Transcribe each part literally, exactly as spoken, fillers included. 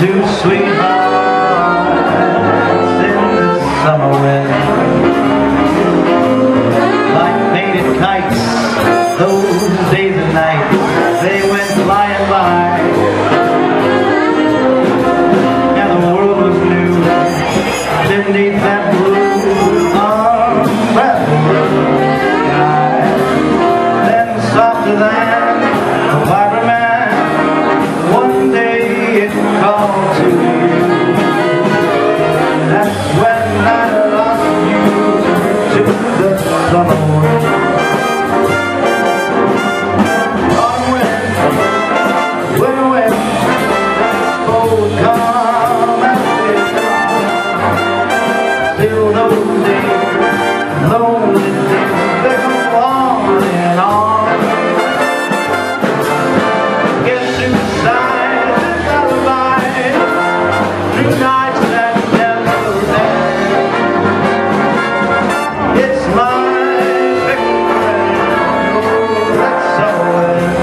two sweethearts in the summer wind, like painted kites, those days and nights, they went flying by, and the world was new beneath that blue umbrella sky. Then softer than a fireman, one day it called to you. That's when I lost you to the summer wind. On wind, when wind, cold come and still those days, lonely days, they go on and on. Get through sighs and lullabies, through nights that never end. It's my big friend, oh, that summer wind.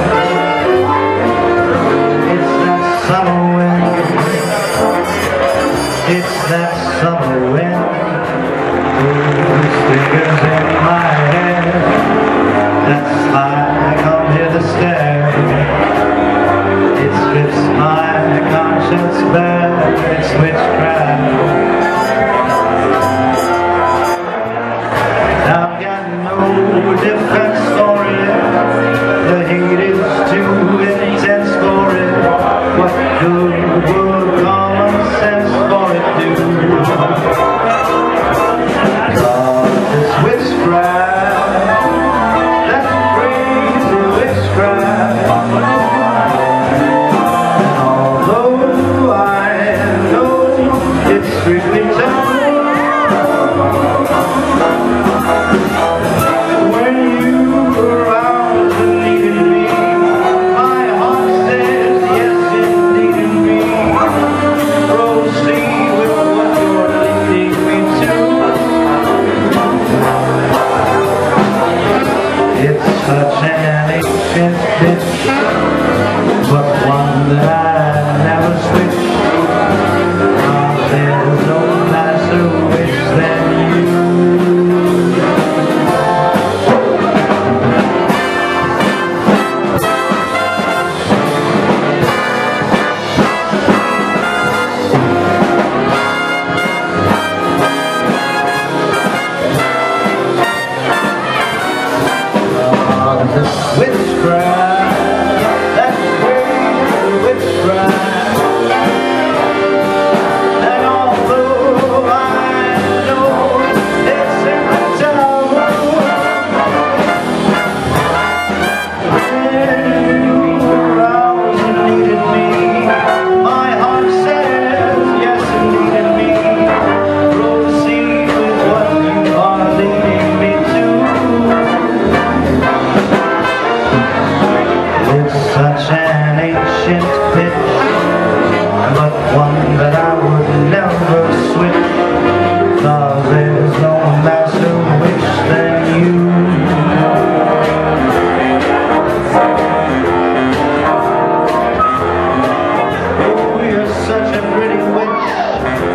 It's that summer wind. It's that summer wind. Those fingers in my head, that's high, I come here to stare. It strips my conscience bare, it's witchcraft. I've got no defense for it, the hate is too intense for it. What good would common sense for it do? Such an ancient bitch, but one that I never switch. Oh, there's no nicer wish than you. Witchcraft, that's where witchcraft. And although I know it's in the taboo, when you were out and needed me, my heart says yes indeed me. Proceed with what you are leading me to. Such an ancient pitch, but one that I would never switch, 'cause there's no master witch than you. Oh, you're such a pretty witch.